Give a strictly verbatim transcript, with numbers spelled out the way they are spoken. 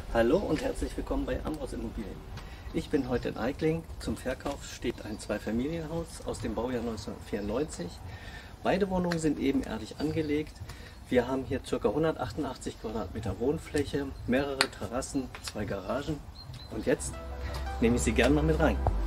Hallo und herzlich willkommen bei Ambros Immobilien. Ich bin heute in Aigling. Zum Verkauf steht ein Zweifamilienhaus aus dem Baujahr neunzehnhundertvierundneunzig. Beide Wohnungen sind ebenerdig angelegt. Wir haben hier ca. hundertachtundachtzig Quadratmeter Wohnfläche, mehrere Terrassen, zwei Garagen. Und jetzt nehme ich Sie gerne mal mit rein.